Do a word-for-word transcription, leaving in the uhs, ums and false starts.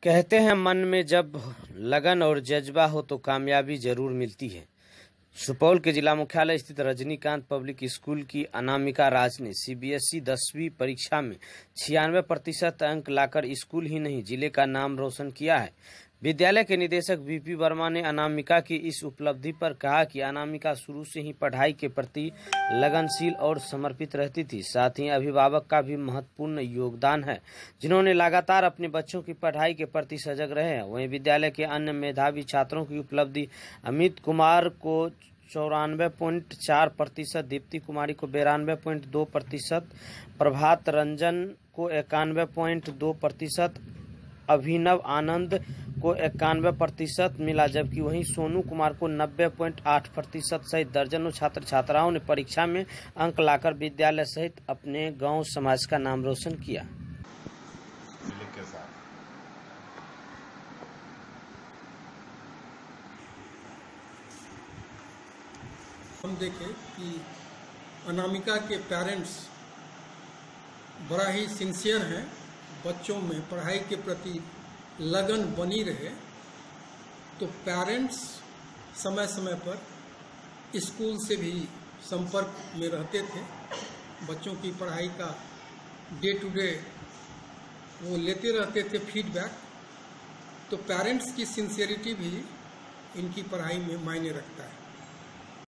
कहते हैं मन में जब लगन और जज्बा हो तो कामयाबी जरूर मिलती है। सुपौल के जिला मुख्यालय स्थित रजनीकांत पब्लिक स्कूल की अनामिका राज ने सीबीएसई दसवीं परीक्षा में छियानवे प्रतिशत अंक लाकर स्कूल ही नहीं जिले का नाम रोशन किया है। विद्यालय के निदेशक वीपी वर्मा ने अनामिका की इस उपलब्धि पर कहा कि अनामिका शुरू से ही पढ़ाई के प्रति लगनशील और समर्पित रहती थी। साथ ही अभिभावक का भी महत्वपूर्ण योगदान है, जिन्होंने लगातार अपने बच्चों की पढ़ाई के प्रति सजग रहे हैं। वहीं विद्यालय के अन्य मेधावी छात्रों की उपलब्धि अमित कुमार को चौरानवे पॉइंट चार प्रतिशत, दीप्ति कुमारी को बेरानवे पॉइंट दो प्रतिशत, प्रभात रंजन को इक्यानवे पॉइंट दो प्रतिशत, अभिनव आनंद को इक्यानवे प्रतिशत मिला, जबकि वहीं सोनू कुमार को नब्बे पॉइंट आठ प्रतिशत सहित दर्जनों छात्र छात्राओं ने परीक्षा में अंक लाकर विद्यालय सहित अपने गांव समाज का नाम रोशन किया। हम देखें कि अनामिका के पेरेंट्स बड़ा ही सिंसियर हैं, बच्चों में पढ़ाई के प्रति लगन बनी रहे, तो पेरेंट्स समय समय पर स्कूल से भी संपर्क में रहते थे। बच्चों की पढ़ाई का डे टू डे वो लेते रहते थे फीडबैक। तो पेरेंट्स की सिंसियरिटी भी इनकी पढ़ाई में मायने रखता है।